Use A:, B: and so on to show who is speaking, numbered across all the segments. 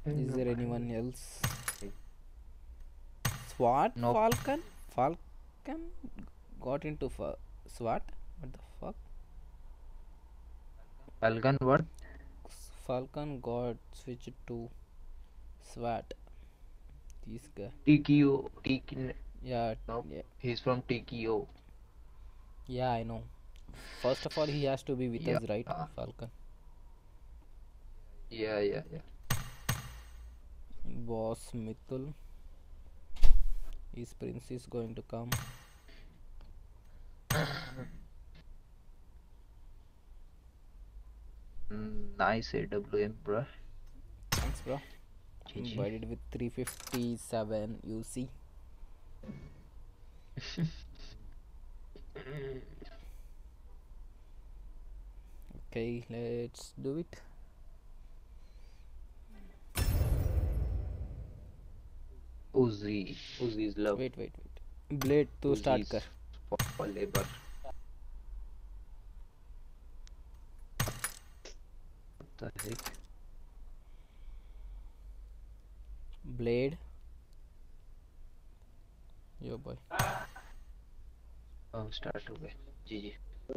A: Is there anyone else? SWAT?
B: Nope.
A: Falcon got into SWAT? What the fuck?
B: Falcon what?
A: Falcon got switched to SWAT. This guy.
B: TKO.
A: Yeah,
B: Nope.
A: yeah,
B: He's from TKO.
A: yeah, I know. First of all, he has to be with
B: Yeah.
A: us, right? Falcon.
B: Yeah.
A: Boss Mithul. His prince is going to come.
B: Nice AWM, bro.
A: Thanks, bro.
B: GG.
A: Invited with 357 UC. Okay, let's do it.
B: Uzi's love.
A: Wait. Blade to start kar.
B: For labor. What the heck?
A: Blade. Yo boy.
B: Oh, start हो गए. GG.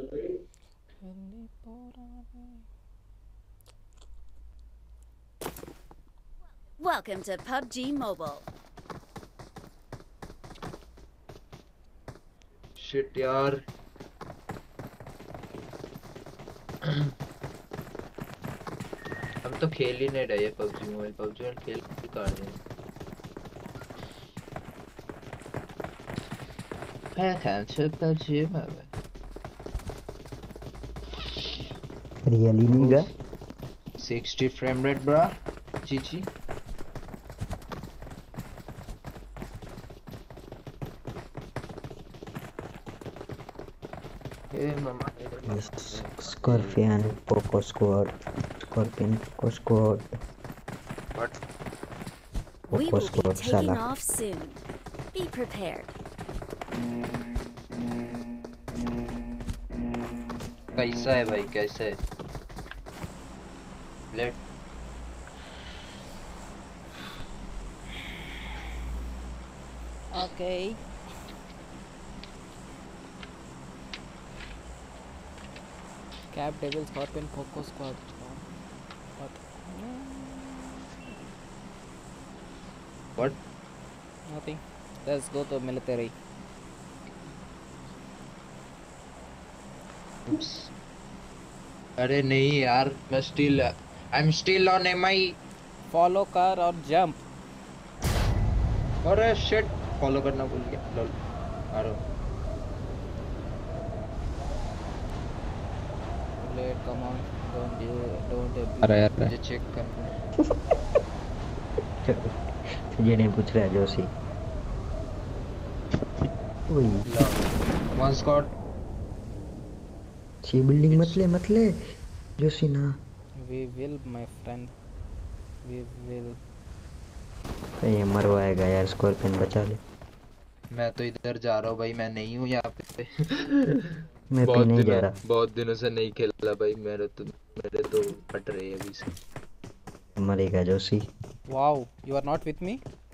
C: Welcome to PUBG Mobile.
B: Shit यार. हम तो खेल ही नहीं रहे PUBG mobile. PUBG में खेल कर रहे हैं. Welcome to PUBG Mobile.
D: Really nigga?
B: 60 frame rate, bro. GG. Hey, mama.
D: Yes, Scorpion, Poco Squad. Scorpion, Poco Squad.
B: What?
C: We
D: Poco
C: will be
D: Squad,
C: taking
D: Salah.
C: off soon. Be prepared.
B: कैसा है भाई कैसा है? Let
A: Okay. Cap Devil Scorpion Poco Squad.
B: what?
A: Nothing. Let's go to military.
B: Oops. अरे नहीं यार मैं I'm still on MI.
A: Follow car or jump.
B: अरे shit follow करना भूल गया. lol. आ रहा हूँ.
A: Blade, come on. Don't
D: अरे यार
B: मुझे check करना.
D: तुझे नहीं पूछ रहा जोशी. वही
B: One squad.
D: सी बिल्डिंग मत ले जोशी ना.
A: We will, my friend. We will.
D: ये मरवाएगा यार. स्कॉर्पियन बचा ले.
B: मैं तो इधर जा रहा हूँ भाई. मैं नहीं हूँ यहाँ पे.
D: मैं भी नहीं जा रहा.
B: बहुत दिनों से नहीं खेला भाई. मेरे तो फट रहे हैं अभी से.
D: मरेगा Joshi.
A: Wow, you are not with me?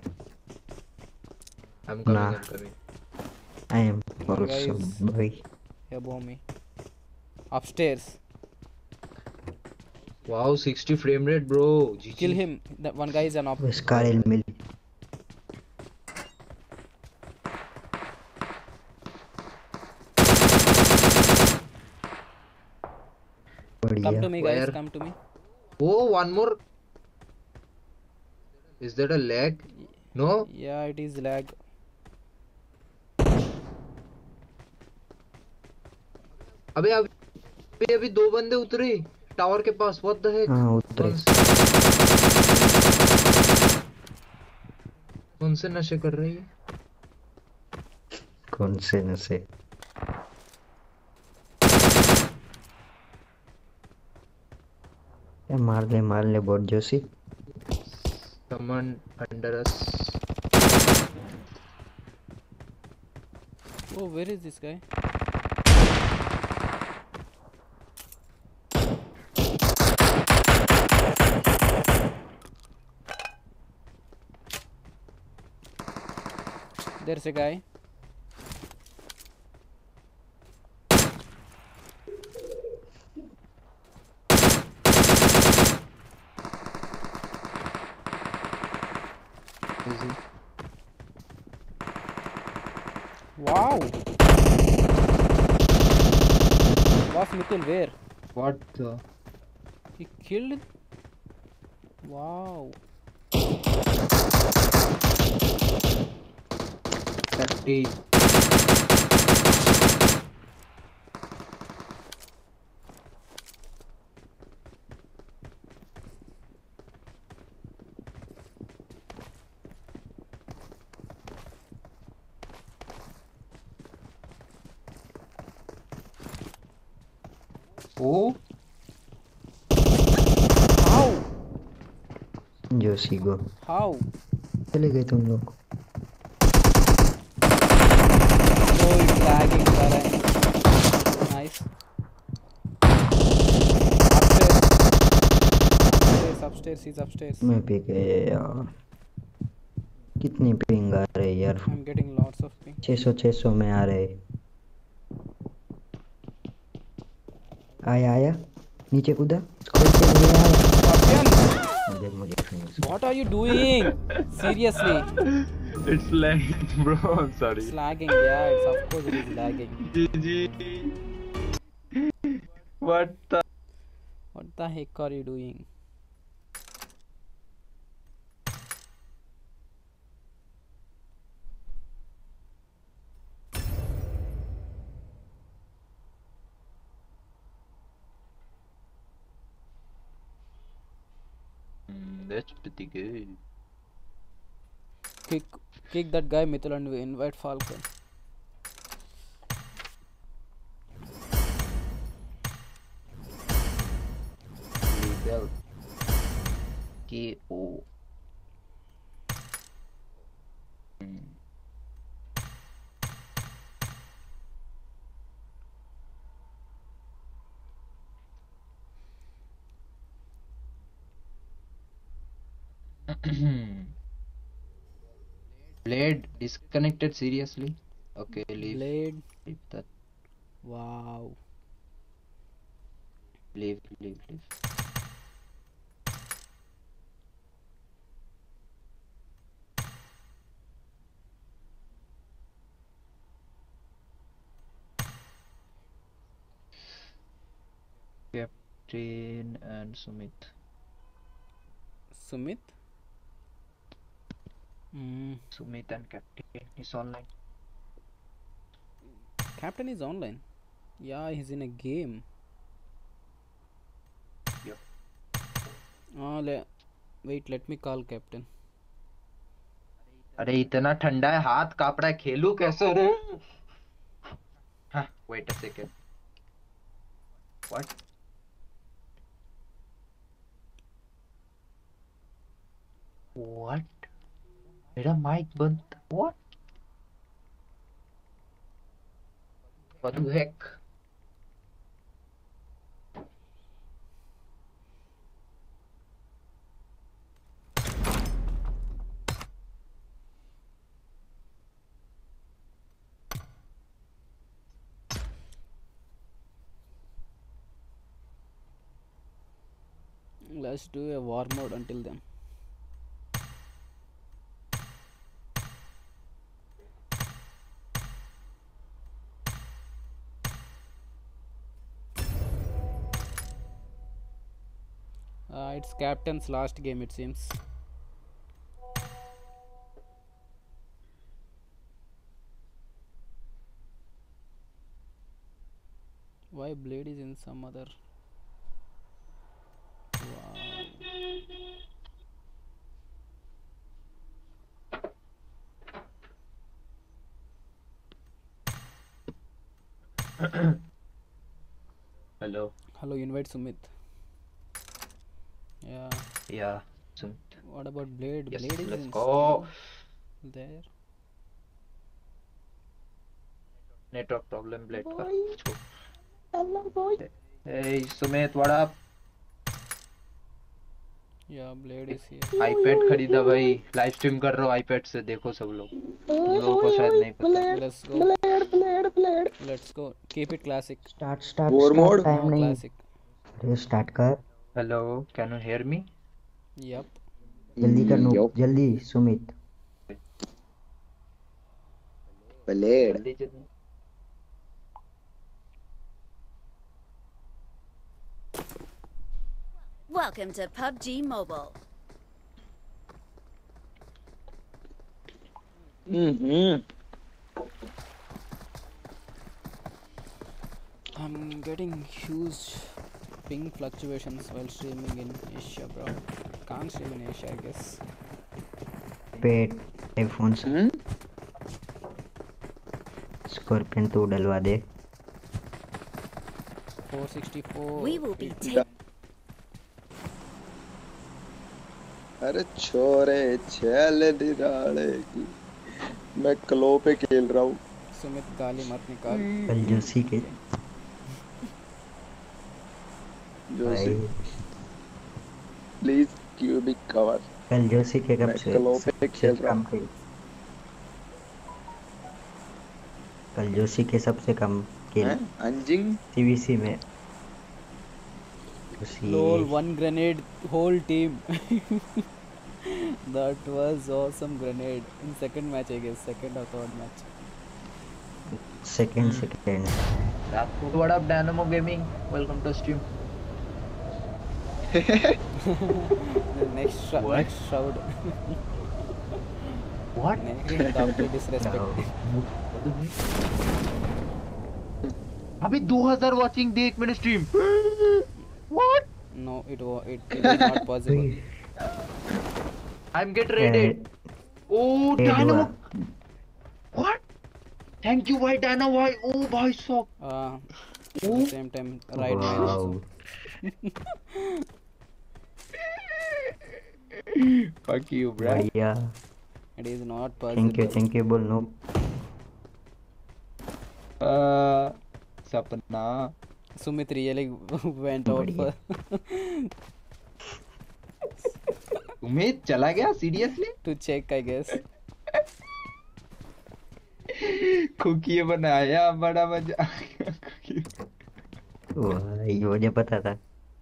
B: I'm coming.
D: Nah.
B: I'm coming.
D: I am also
A: Guys.
D: boy.
A: Above me. Upstairs.
B: Wow, 60 frame rate, bro. GG.
A: Kill him. That one guy is an op.
D: स्कारल mill.
A: Come to me, guys.
B: Where?
A: Come to me.
B: Oh, one more. Is that a lag? No.
A: Yeah, it is lag.
B: अबे दो बंदे उतरे tower के पास. What the heck?
D: हाँ उतरे.
B: कौन से नशे कर रही है?
D: कौन से नशे? मार ले बोट Joshi.
B: Someone under us.
A: Oh, where is this guy? There's a guy.
B: Is he?
A: Wow. Was Mithul where?
B: What the?
A: He killed. Wow.
B: 30. Oh,
A: How?
D: Joshi go
A: How?
D: चले गए तुम लोग
A: Oh, it's lagging, Karan. Nice. Upstairs. He's upstairs.
D: मैं पे गया यार कितनी ping आ रही यार
A: I'm getting lots of ping.
D: 600 में आ रहे आया नीचे कूदा खोल के लिए आया
A: Scorpion!
D: मुझे finish
A: What are you doing? Seriously.
B: it's lagging, bro. I'm sorry.
A: It's lagging, yeah, of course it is lagging.
B: GG. What the?
A: What the heck are you doing?
B: That's pretty good.
A: Kick that guy Mithul and invite Falcon.
B: Legal. KO. Blade disconnected seriously. Okay, leave.
A: Blade.
B: Leave that.
A: Wow.
B: Leave. Captain and Sumit.
A: Sumit?
B: Sumit and Captain is online.
A: Captain is online. Yeah, he's in a game.
B: Yep.
A: Wait, let me call Captain.
B: अरे इतना ठंडा है हाथ कांप रहा है खेलूं कैसे रे हाँ wait a second what मेरा माइक बंद what the heck
A: Let's do a war mode until then. It's Captain's last game, it seems. Why Blade is in some other? Wow.
B: hello
A: Invite Sumit.
B: yeah Sumit
A: What about Blade?
B: yes
A: Blade is
B: let's
A: in
B: go
A: there.
B: network problem Blade का hello boy hey Sumit what up
A: Yeah, blade is here.
B: IPad खरीदा भाई, live stream कर रहा हूँ iPad से, देखो सब लोग, तुम लोगों को शायद नहीं पता।
A: Let's go. Let's go. Keep it classic.
D: Start
E: War mode?
D: Time
A: No,
D: नहीं।
A: classic.
D: अरे स्टार्ट कर।
B: Hello, can you hear me?
A: Yup.
D: जल्दी कर नूब,
E: Yo,
D: जल्दी सुमित।
E: Blade.
B: जल्दी जल्दी।
C: Welcome to PUBG Mobile.
A: I'm getting huge ping fluctuations while streaming in Asia, bro. Can't stream in Asia, I guess.
D: पे iPhone से scorpion तो डलवा दे।
A: 464.
C: We will be
A: it-
C: taking.
E: अरे छोरे छेल दिराड़े की, मैं क्लो पे खेल रहा हूँ।
A: सुमित गाली मत निकाल.
D: कल जोशी के
E: जोशी,
D: भाई,
E: प्लीज क्यूबिक कवर।
D: कल जोशी के कब
E: मैं
D: से
E: क्लो पे खेल रहा
D: कम
E: हूँ।
D: किल। कल जोशी के सबसे कम किल
E: हैं? अंजिंग
D: सीवीसी में। Joshi
A: Lol, one grenade, whole team. That was awesome grenade. In second match, I guess. Second or third match.
D: Second
B: What up, Dynamo Gaming? Welcome to stream.
A: The next
B: What?
A: next shroud.
B: What?
A: Doctor disrespect.
B: अभी 2000 watching दे 1 minute stream. What?
A: No, it is not possible.
B: I'm get raided. Oh, Dynamo. What? Thank you, why Dynamo? Why? Oh, भाई साहब.
A: At the same time, right mine also.
B: Fuck you, bro.
D: बढ़िया।
A: It is not possible.
D: Thank you बोल no.
B: Sapna.
A: Sumit really went out for.
B: Umed चला गया seriously?
A: To check, I guess.
B: Cookie बनाया, बड़ा मजा।
D: ये मुझे पता था।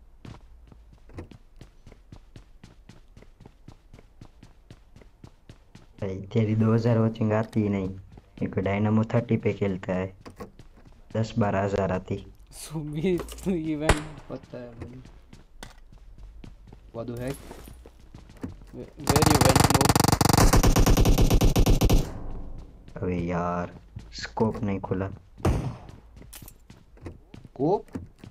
D: भाई तेरी 2000 वॉचिंग आती ही नहीं। एक डायनामो 30 पे खेलता है, 10-12 हजार आती।
A: Sumit even.
B: पता है भाई। What the heck?
A: Where you went, noob?
D: अबे यार स्कोप नहीं खुला।
B: कोप?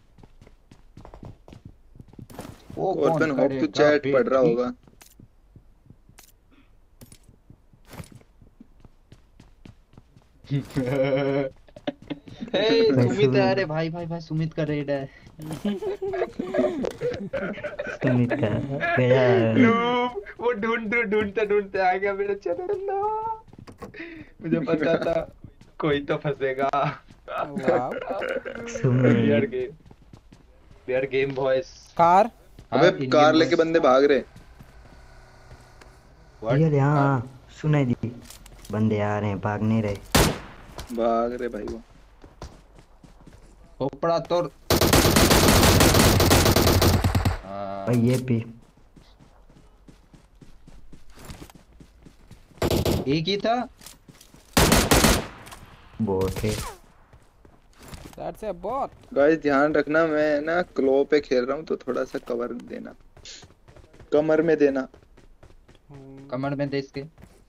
B: वो
E: ऑर्फन होप तू चैट पढ़ रहा होगा।
B: सुमित है, अरे भाई भाई भाई सुमित का रेड है।
D: सुमित का मेरा
B: वो ढूंढते आ गया मेरा चैनल ना। मुझे पता था कोई तो फंसेगा।
A: Wow.
D: Sumit
B: They are game boys.
A: Car.
E: अबे कार लेके बंदे भाग रहे।
D: यार यहाँ सुनाई दी, बंदे आ रहे हैं, भाग नहीं रहे।
E: भाग रहे भाई वो।
B: खोपड़ा तोड़।
D: भाई ये भी
B: एक ही था।
D: बोट है।
A: That's a bot.
E: गाइस ध्यान रखना, मैं ना क्लो पे खेल रहा हूँ तो थोड़ा सा कवर देना, कमर में देना।
B: कमर में दे इसके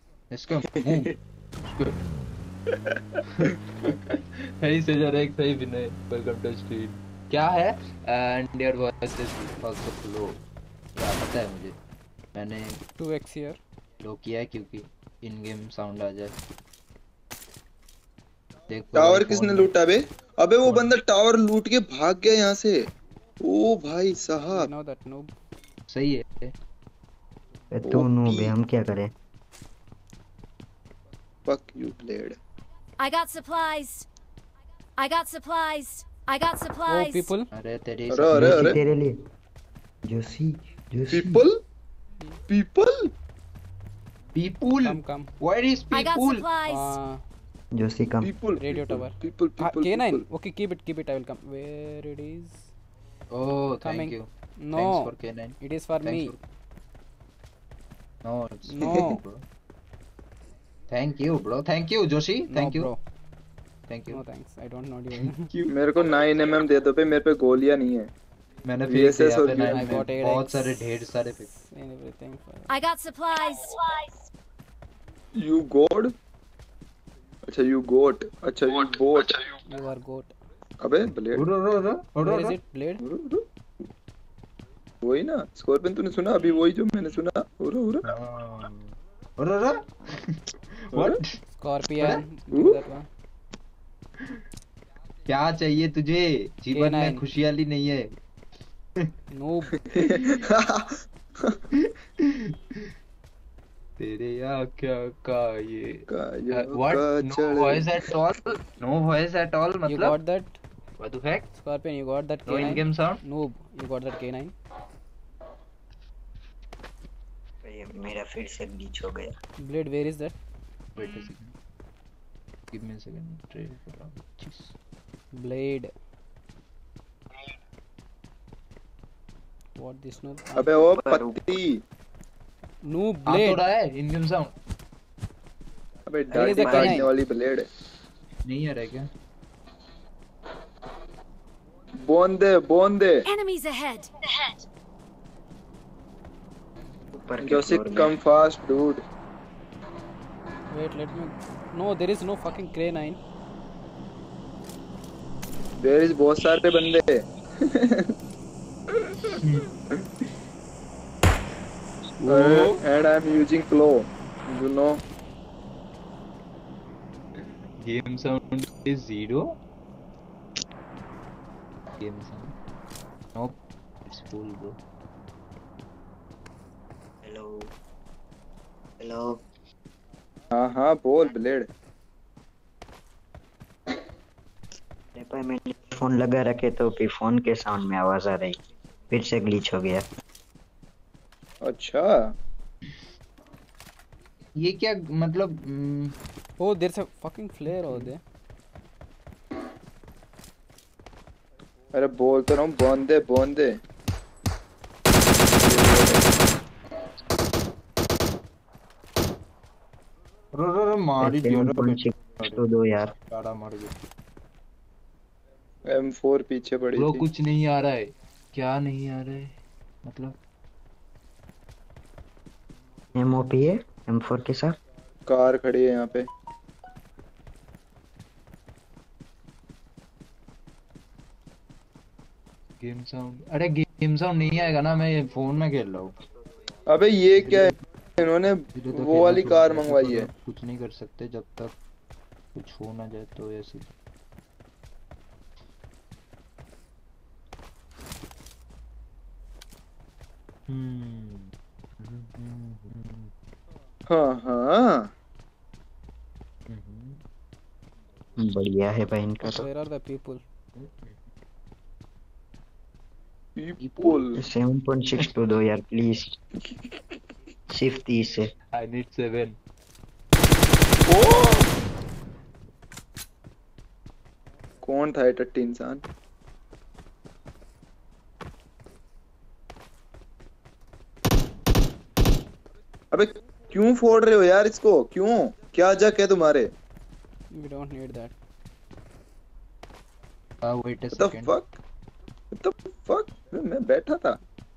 B: सही से जरा एक सही विनय। Welcome to stream. क्या है and your voice is also low. क्या पता है मुझे, मैंने
A: 2x here.
B: लो किया है क्योंकि इन गेम साउंड आ जाए। देख
E: टावर किसने लूटा बे? अबे वो बंदा टावर लूट के भाग गया यहाँ से। ओ भाई
A: You
E: साहब,
A: know that noob.
B: सही है।
D: तू नूब है, हम क्या करें?
E: Fuck you blade.
C: I got supplies. I got supplies. I got
A: Oh,
C: supplies.
A: people.
B: अरे तेरी
E: अरे अरे
D: जोशी
E: अरे
D: तेरे लिए। Joshi Joshi
E: people People?
B: People.
A: Come.
B: Where is
C: I got
B: people?
C: supplies.
D: Joshi come
E: People.
A: Radio tower.
E: People.
A: K9.
E: People.
A: Okay, keep it. I will come. Where it is?
B: Oh,
A: Coming.
B: thank you.
A: No.
B: Thanks for K9.
A: It is for
B: Thanks
A: me.
B: No, it's
A: No.
B: bro. Thank you, bro. Thank you, Joshi. Thank you.
A: Bro.
B: Thank you.
A: No thanks. I don't know you.
E: मेरे को 9mm दे दो पे, मेरे पे गोलियां नहीं है।
B: मैंने
E: VSS
B: फेंक दिया
E: और
B: पे
E: UMP।
B: 9
A: I got
B: में
A: 8x.
B: बहुत सारे ढेर सारे फेंक।
A: And everything.
C: I got supplies.
E: You god? अच्छा you goat। अच्छा you boat।
A: You are goat.
E: अबे blade.
A: Where is it? Blade?
E: वही ना स्कॉर्पियन, तूने सुना अभी वही जो मैंने सुना।
B: What?
A: Scorpion.
E: Huh?
A: Do that one.
B: क्या चाहिए तुझे? जीवन में
A: K9.
B: खुशहाली नहीं है।
A: Noob.
B: तेरे आँखों का ये
E: काया
B: what?
E: का
B: No
E: चढ़े।
B: voice at all? No voice at all
A: You
B: मतलब?
A: got that?
B: What the heck?
A: Scorpion, you got that
B: No
A: K9?
B: in-game sound?
A: Noob, you got that K9?
D: ये मेरा फिर से ग्लिच हो गया।
A: Blade, where is that?
B: Wait a second. Give me a second. Try it out. Jeez.
A: Blade. What this noob?
E: अबे ओ पत्ती।
A: Noob,
B: आ तो
A: Blade.
B: रहा है in-game sound.
E: अबे
A: Where is
E: डांडी
A: the
E: काटने
A: K9?
E: वाली ब्लेड।
B: नहीं आ रहा है क्या?
E: बोंदे।
C: Enemies ahead.
D: ऊपर के
E: जोशी
D: फ्लोर में।
E: Come fast dude.
A: Wait, let me. No, there is no fucking K9.
E: There is बहुत सारे बंदे। And I'm using claw. You know.
B: Game sound is 0. Game sound. Nope. It's full, bro.
D: Hello.
E: हाँ बोल blade.
D: पर मैंने phone लगा रखे तो फिर फोन के साउंड में आवाज आ रही, फिर से ग्लिच हो गया।
E: अच्छा
B: ये क्या मतलब?
A: Oh, there's a fucking flare over there.
E: अरे बोल तो रहा हूँ बोंदे।
B: रो मार ही दिया
D: तो दो यार।
B: गाड़ा मार गया।
E: M4 पीछे पड़ी
B: ब्रो
E: थी।
B: कुछ नहीं आ रहा है। क्या नहीं आ रहा है मतलब?
D: एमओपी है M4 के साथ।
E: कार खड़ी है यहाँ पे।
B: गेम साउंड, अरे गेम साउंड नहीं आएगा ना, मैं फोन में खेल रहा हूँ।
E: अबे ये क्या है, इन्होंने
B: तो
E: वो वाली कार मंगवाई है।
B: कुछ नहीं कर सकते जब तक कुछ हो ना जाए, तो ऐसे।
E: हाँ
D: बढ़िया है भाई इनका तो।
A: Where are the people?
E: People
D: 7.6 दो यार प्लीज। शिफ्ट 30 से।
B: I need 7।
E: कौन था ये टट्टी इंसान? अबे क्यों फोड़ रहे हो यार इसको? क्यों? क्या जक है तुम्हारे?
A: We don't need that.
B: Wait a
E: What the
B: second.
E: fuck? What the fuck? मैं बैठा था।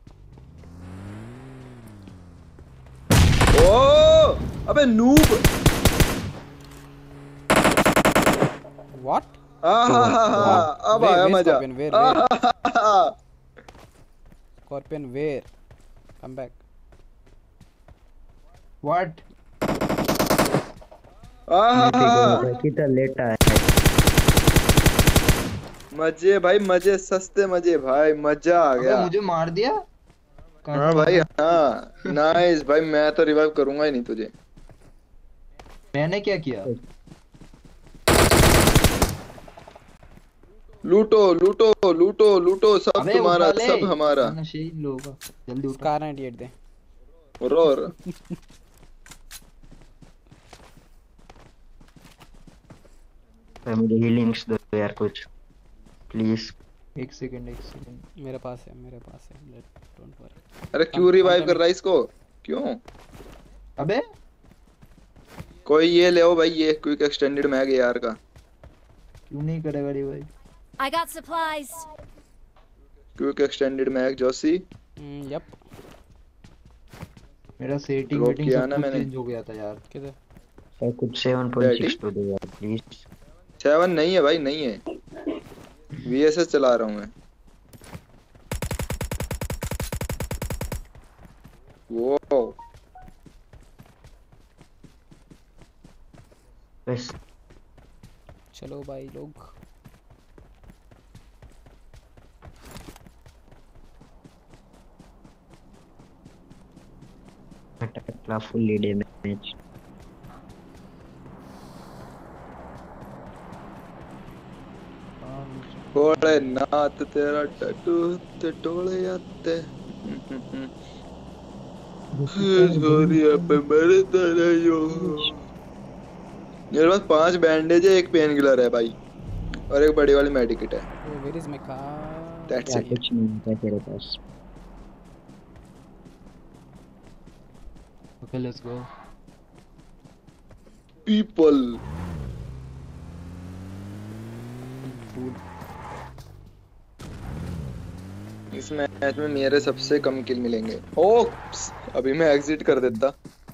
E: ओ अबे नूब।
A: What?
E: अब आया
A: Where,
E: मजा।
A: Scorpion? Where? Scorpion, where? Come back.
B: What?
D: कितना लेट आया।
E: मजे भाई मजे, सस्ते मजे भाई, मजा आ गया।
B: मुझे मार दिया।
E: हाँ भाई हाँ, नाइस भाई। मैं तो रिवाइव करूंगा ही नहीं तुझे।
B: मैंने क्या किया?
E: लूटो लूटो लूटो लूटो, सब तुम्हारा सब हमारा।
B: नशे लोग जल्दी उठा।
A: Car 98 दे।
E: और
D: भाई मुझे हीलिंग्स दो यार कुछ प्लीज।
B: एक सेकंड।
A: मेरे पास है डोंट वरी।
E: अरे क्यों रिवाइव कर रहा है इसको? क्यों?
B: अबे
E: कोई ये ले आओ भाई, ये क्विक एक्सटेंडेड मैग यार का।
B: क्यों नहीं करेगा रे भाई?
C: I got supplies.
E: Quick extended mag Joshi.
A: Yup.
B: मेरा सेटिंग
E: ड्रॉप
B: वेटिंग
E: किया
B: सब
E: ना
B: कुछ
E: मैंने।
B: चेंज हो गया था यार।
A: किधर?
D: भाई कुछ 7.6 तो दो यार प्लीज।
E: 7 नहीं है भाई, नहीं है। वीएसएस चला रहा हूँ मैं। वो
D: बस
A: चलो भाई लोग।
D: टकला फुल्ली डैमेज।
E: थोड़े नाथ तेरा टटू ते टोले आते। छोरिया पे मरता रहो। मेरे पास 5 बैंडेज है, एक पेन किलर है भाई, और एक बड़ी वाली मेडिकेट है।
A: Where is my car?
E: That's
D: क्या
E: it.
D: कुछ नहीं है तेरे पास।
B: Okay let's go.
E: पीपल इस मैच में मेरे सबसे कम किल मिलेंगे। ओ अभी मैं एग्जिट कर देता।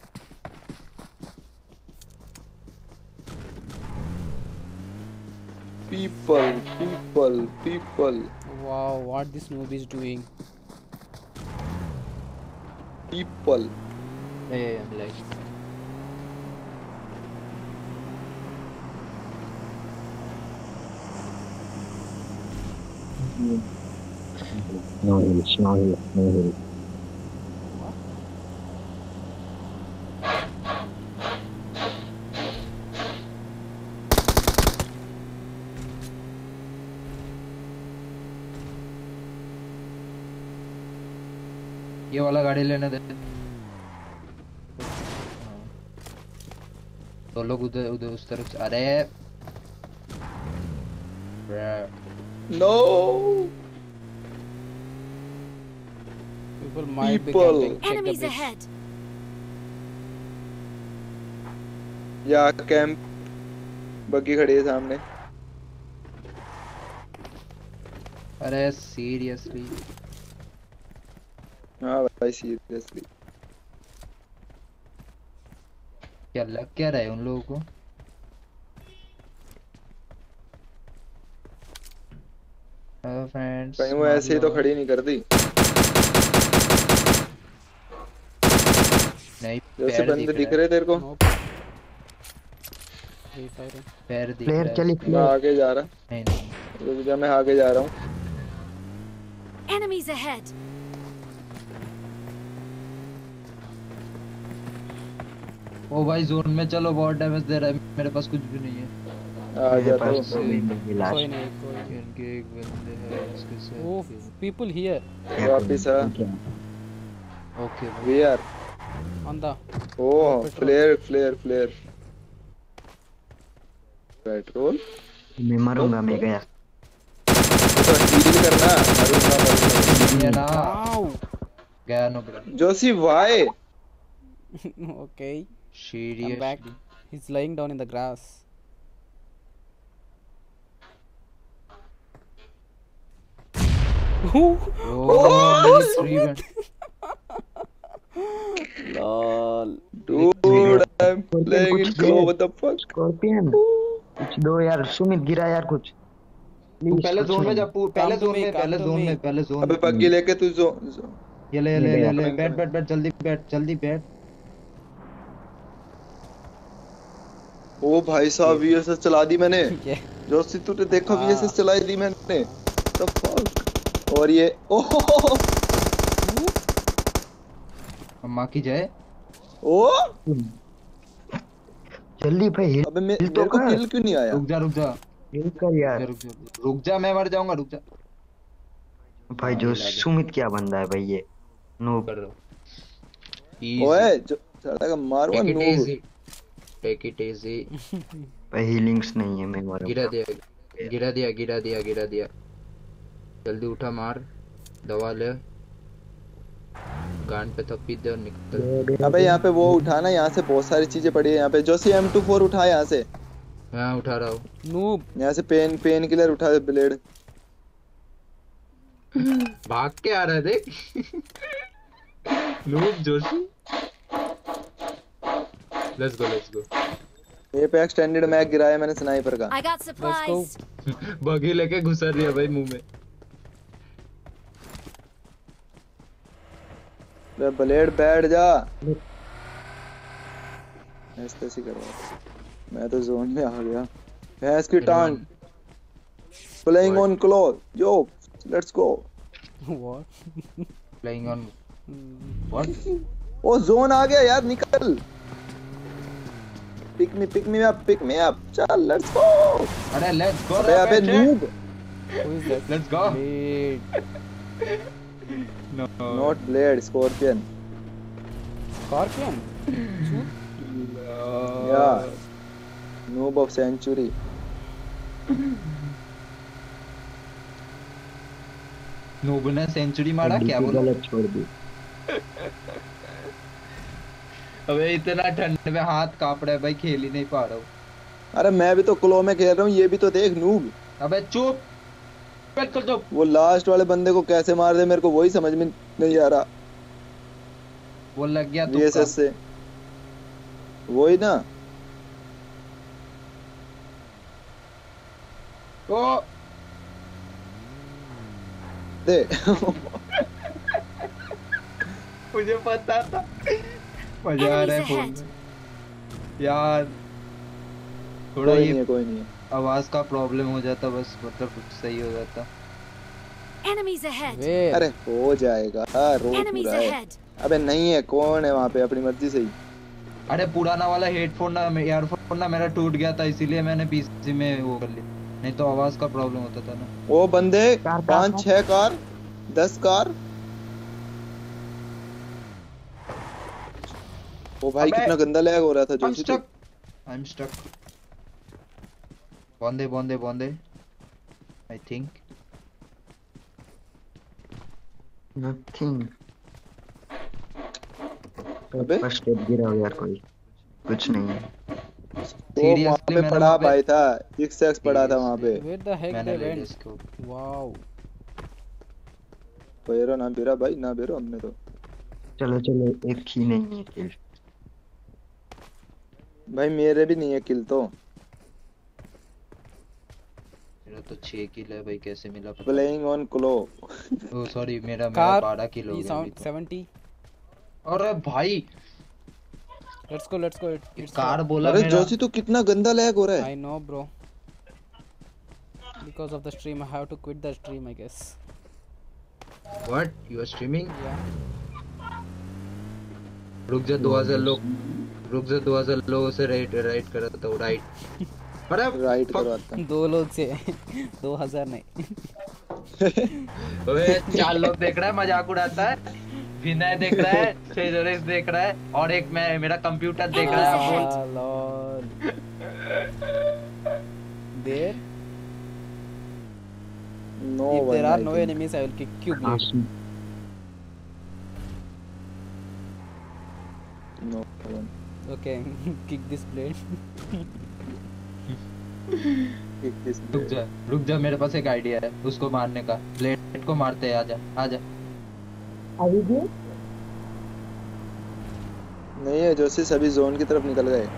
E: People
A: Wow, what this noob is doing?
E: People.
B: ए I'm like
D: No heals, no heals, no heals.
B: ये वाला गाड़ी लेने दे। तो लोग उधर उधर उस तरफ से। अरे
E: no
A: People might be
E: People.
A: camping. Check the
C: Enemies
A: bridge.
C: ahead.
E: या कैंप बग्गी खड़ी है सामने।
B: अरे सीरियसली
E: हाँ भाई सीरियसली।
B: क्या लग क्या रहा है उन लोगों को? Hello friends.
E: कहीं वो ऐसे ही तो खड़ी नहीं करती।
B: नहीं
E: जैसे
B: पैर
E: बंदे
B: दिख
E: दिख
B: रहा
E: रहे तेरे को।
A: Nope. Free fire.
B: है। पैर दिख
D: प्लेयर
B: रहा है
D: चली
B: उसके।
E: मैं आगे जा रहा।
B: नहीं
E: रुक जा, मैं आगे जा रहा हूँ।
C: Enemies ahead.
B: ओ भाई जोन में चलो, बहुत डैमेज दे रहा है। मेरे पास कुछ भी नहीं है।
E: आ
D: मेरे
E: जा
D: पास
E: तो।
D: दो बैंडेज
A: कोई
D: लास्ट।
A: नहीं, कोई नहीं.
B: इनके एक बंदे हैं इसके साथ।
A: Oh, people here
E: वापिस आ।
B: ओके भाई।
E: We are.
A: on the
E: oh
A: petrol.
E: Flare petrol.
D: मैं मरूंगा, मैं गया।
E: तो हील करना। मरूंगा।
B: ये ना
A: Wow.
B: गया no bro.
E: Joshi why?
A: Okay, I'm back.
B: Seriously
A: He's laying down in the grass.
B: Oh
A: Lol.
E: Dude, I'm playing in Glow. What the fuck?
D: Scorpion कुछ दो यार। सुमित गिरा यार कुछ।
B: तू पहले जोन में जा। पहले
A: Come to
B: जोन
A: me,
B: में
A: come to me.
B: पहले जोन
E: अबे
B: में।
E: पग्गी लेके तू जो
B: ये ले ले ले ले
E: मैं-
B: बैठ जल्दी बैठ।
E: ओ भाई साहब वीएसएस चला दी मैंने।
A: Yeah.
E: जोशी तूने देखा
A: हाँ।
E: वीएसएस चलाई दी मैंने। The fuck? और ये ओह
B: माँ की जय।
E: ओ
D: जल्दी भाई हिल
E: अबे
D: हिल तो
E: मेरे को
D: कर।
E: किल क्यों नहीं आया?
B: रुक जा
D: हिल कर यार।
B: रुक जा मैं मर जाऊंगा। रुक जा
D: भाई जो सुमित क्या बंदा है भाई ये। नो
B: कर रहा हूं।
E: ओए जो साला का मारूंगा
B: take it
E: noob.
B: Easy, take it easy.
D: भाई हीलिंग्स नहीं है, मैं
B: गिरा
D: मारूंगा।
B: दिया, गिरा दिया, गिरा दिया, गिरा दिया। जल्दी उठा, मार, दवा ले, गांड पे थप्पी दे और निकल।
E: अबे यहाँ पे वो उठाना, यहाँ से बहुत सारी चीजें पड़ी है यहाँ पे। जोशी M24 उठा यहाँ से।
B: हाँ उठा रहा हूँ।
A: नूब
E: यहाँ से पेन किलर उठा, ब्लेड।
B: भाग के आ रहा है देख। Noob Joshi. Let's go, let's go.
E: ये पे एक्सटेंडेड मैग गिराया मैंने स्नाइपर का।
C: I got supplies.
B: बगी लेके घुसा दिया भाई मुंह में।
E: ब्लेड बैठ जा। ऐसे करवा, मैं तो जोन में आ गया। भैंस की टांग। Playing on glow, yo let's go.
A: What
B: playing on what?
E: Oh zone आ गया यार, निकल। Pick me up, pick me up. चल लेट्स गो।
B: अरे लेट्स गो।
E: अबे noob.
A: Who is that?
B: Let's go. No
E: not blade, scorpion.
A: Scorpion
E: या noob of century.
B: Noob ने century मारा, क्या बोला?
D: गलत छोड़ दी।
B: अबे इतना ठंड में हाथ कांप रहा है भाई, खेल ही नहीं पा रहा हूँ।
E: अरे मैं भी तो क्लो में खेल रहा हूँ, ये भी तो देख नूब।
B: अबे चुप, बिल्कुल चुप।
E: वो लास्ट वाले बंदे को कैसे मार दे, मेरे को वही समझ में नहीं आ रहा।
B: वो लग गया
E: VSS से वही ना।
B: ओ
E: दे।
B: मुझे पता था। मजा आ रहा है फोन में यार। थोड़ा
E: कोई
B: ये
E: नहीं है, कोई नहीं है।
B: आवाज का प्रॉब्लम हो जाता बस, मतलब सही हो जाता।
C: Enemies ahead.
A: वेयर?
E: अरे हो जाएगा, रो
C: Enemies
E: पूरा है।
C: ahead.
E: अबे नहीं है, कौन है वहाँ पे, अपनी मर्जी से ही।
B: अरे पुराना वाला हेडफोन ना, ईयरफोन ना मेरा टूट गया था, इसीलिए मैंने पीसी में वो कर लिया, नहीं तो आवाज का प्रॉब्लम होता था ना।
E: वो बंदे 5-6 कार 10 कार। ओ भाई
B: अबे,
E: कितना गंदा लैग हो रहा था जोशी। तो
B: आई एम स्टक। बंदे बंदे बंदे आई थिंक।
D: नथिंग।
E: अबे
D: फर्स्ट एड गिरा हो यार, कोई कुछ नहीं है।
E: वो वहाँ पे
B: मैंने
E: पड़ा
B: वहाँ पे-
E: भाई था, 6x पड़ा था वहाँ पे।
A: वेयर द हेक
B: मैंने
A: दे
B: ले
A: वेंट?
B: इसको।
A: वाओ
E: बेरो ना बेरा भाई, ना बेरो हमने तो।
D: चलो चलो, एक ही नहीं है किल।
E: भाई मेरे भी नहीं है किल तो।
B: मेरा तो 6 किल है भाई, कैसे मिला पता?
E: Playing on glow.
B: Oh sorry, मेरा
A: कार
B: 12 किल हो
A: ई
B: गया
A: साउंड
B: अभी तो।
A: 70।
B: अरे भाई
A: लेट्स गो इट्स
B: कार बोला
E: अरे
B: मेरा।
E: जोशी तो कितना गंदा लैग हो रहा है।
A: I know bro, because of the stream I have to quit the stream I guess.
B: What you are streaming?
A: Yeah.
B: रुक जा, 2000 लोग, रुक जा, 2000 लोगों से राइट कर रहा था, राइट। अरे
E: राइट
B: fuck।
E: करवाता हूँ।
A: 2 लोग से 2000 नहीं।
B: ओए 4 लोग देख रहा है, मजाक उड़ाता है। विनय देख रहा है, शेजरेश देख रहा है, और एक मैं, मेरा कंप्यूटर देख रहा है।
C: Enemies
B: बोल।
A: lol. There
E: No
A: if
E: one,
A: there are
E: I
A: no
E: think.
A: enemies I will kick you blade.
E: No one.
A: Okay. Kick this blade.
E: Kick this
B: रुक जा, मेरे पास एक आइडिया है उसको मारने का। ब्लेड को मारते हैं, आजा आजा।
E: नहीं है जोशी, सभी जोन की तरफ निकल गए।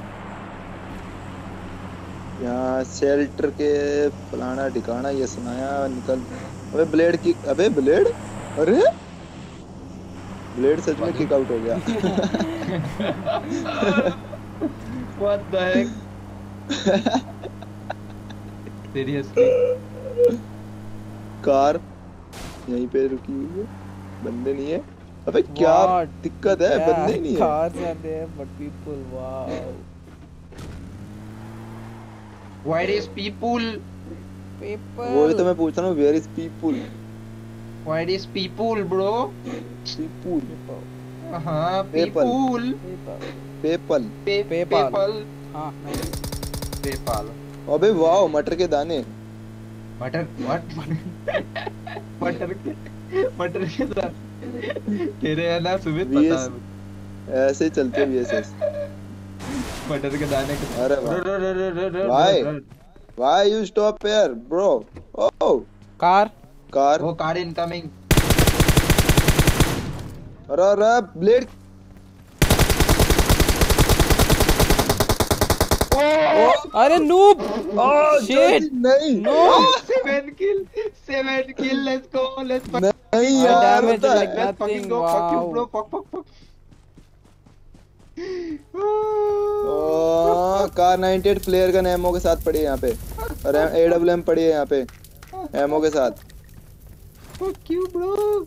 E: यहाँ शेल्टर के फलाना ठिकाना ये सुनाया, निकल। अबे ब्लेड की, अबे ब्लेड, अरे ब्लेड सच में किक आउट हो गया।
B: What the heck? Seriously?
E: Car यहीं पे रुकी हुई है, बंदे नहीं है। अबे क्या
A: What?
E: दिक्कत है, बंदे ही नहीं है।
A: Cars are there but people, wow.
B: Where is people?
A: People.
E: वही तो मैं पूछ रहा हूँ, where is people.
B: Where is people, bro?
E: People
B: हाँ
E: पेपल।
B: People
E: PayPal.
B: पेपल
A: हाँ
B: पेपाल
E: अबे वाह, मटर के दाने।
B: मटर व्हाट मटर के साथ तेरे है ना सुमित पता
E: वीएस
B: है मुझे।
E: ऐसे ही चलते वीएसएस।
B: मटर के दाने के
E: अरे
B: साथ
E: वाह, why you stop here bro. Oh
A: car
E: car.
B: वो कार इनकमिंग।
E: अरे ब्लेड।
A: अरे नूब
E: ओह
A: शिट
E: नहीं
A: no
B: 7 kill let's go let's
E: नहीं
A: I
E: यार,
A: damaged
E: होता है।
A: like
B: Let's fucking
A: nothing.
B: go. Fuck you, bro.
A: Wow.
B: Fuck.
E: Car 98 flare gun ammo के साथ पड़ी है यहाँ पे, और एडब्ल्यूएम पड़ी है यहाँ पे एमओ के साथ।
B: Fuck you, bro.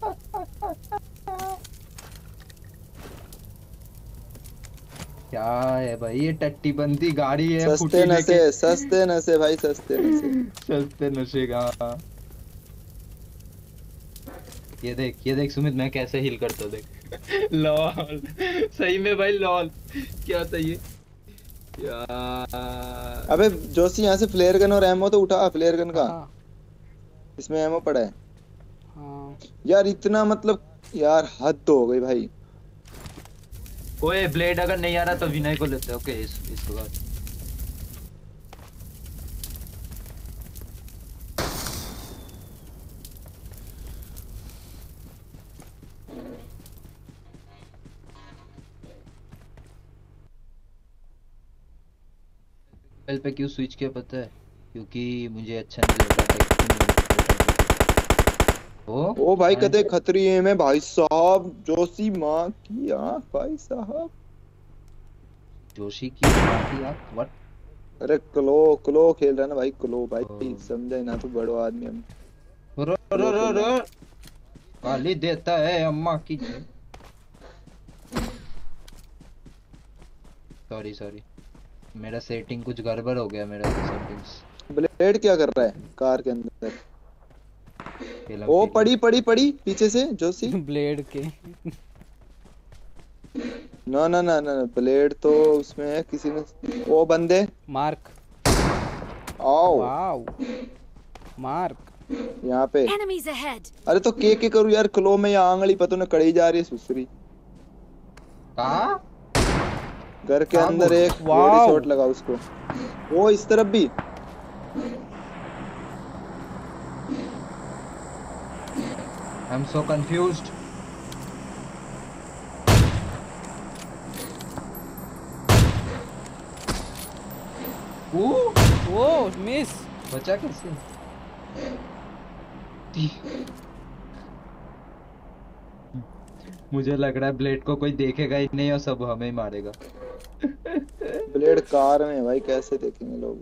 B: क्या है भाई ये टट्टी बंदी गाड़ी है
E: सस्ते नशे भाई, सस्ते नशे।
B: सस्ते नशे का। ये देख सुमित मैं कैसे हिल करता हूँ, देख लॉल सही में भाई लॉल क्या सही है यार।
E: अबे जोशी यहाँ से फ्लेयर गन और एमओ तो उठा, फ्लेयर गन का
A: हाँ
E: इसमें एमओ पड़ा है
A: हाँ
E: यार। इतना मतलब यार हद तो हो गई भाई।
B: ओए ब्लेड अगर नहीं आ रहा तो विनय को लेते हैं। ओके इसके बाद मोबाइल पे क्यों स्विच किया पता है? क्योंकि मुझे अच्छा नहीं लगता
E: ओ भाई कते खतरी है में भाई साहब, जोशी माँ की आँख भाई साहब।
B: जोशी की आंख व्हाट?
E: अरे क्लो खेल रहा है ना भाई, क्लो भाई समझा ही ना, तू बड़ो आदमी हम।
B: रो गाली देता है अम्मा की। सॉरी मेरा सेटिंग कुछ गड़बड़ हो गया, मेरा सेटिंग्स।
E: ब्लेड क्या कर रहा है कार के अंदर? ओ पड़ी पीछे से जोशी।
A: ब्लेड के
E: ना ब्लेड तो उसमें है किसी ने। ओ बंदे
A: मार्क
E: आओ
A: वाओ मार्क
E: यहाँ पे।
C: Enemies ahead.
E: अरे तो के करूँ यार, क्लो में या आंगली पता न कड़ी जा रही है सुसरी।
B: कहाँ?
E: घर के अंदर एक बॉडी शॉट लगा उसको। वो इस तरफ भी।
B: I'm so confused.
A: वो मिस
B: बचा कैसे? मुझे लग रहा है ब्लेड को कोई देखेगा ही नहीं और सब हमें ही मारेगा।
E: ब्लेड कार में भाई, कैसे देखेंगे लोग?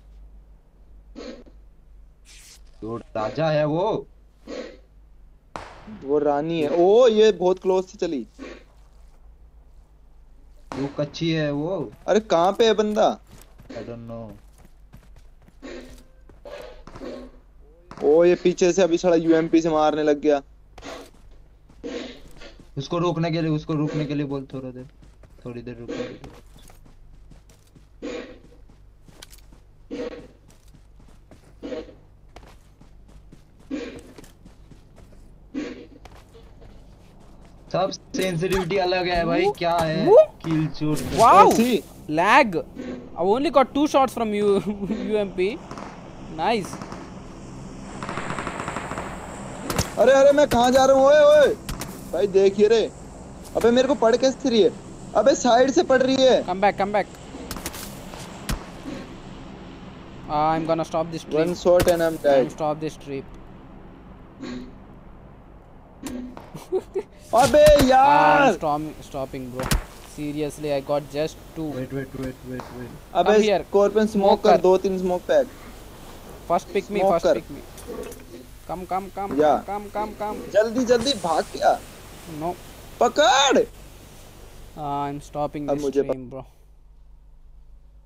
B: तो राजा है वो
E: रानी है। ओ ये बहुत क्लोज से चली।
B: वो कच्ची है वो।
E: अरे कहाँ पे है बंदा?
B: I don't know.
E: ओ ये पीछे से अभी साला यूएमपी से मारने लग गया।
B: उसको रोकने के लिए बोल थोड़ी देर रुकने के लिए। सब सेंसिटिविटी अलग है भाई। क्या है kill shot?
A: wow lag I only got 2 shots from you UMP nice।
E: अरे मैं कहाँ जा रहा हूँ? ओए भाई देखिए रे। अबे मेरे को पड़ कैसे रही है? अबे साइड से पड़ रही है।
A: come back I'm gonna stop this trip।
E: One shot and I'm dead।
A: stop this trip
E: अबे यार
A: stopping bro seriously I got just 2।
B: wait
E: अबे स्कॉर्पियन स्मोक कर, 2-3 smoke pack.
A: first pick me come
E: जल्दी भाग क्या?
A: no
E: पकड़।
A: I'm stopping
E: अब
A: this
E: मुझे
A: stream bro।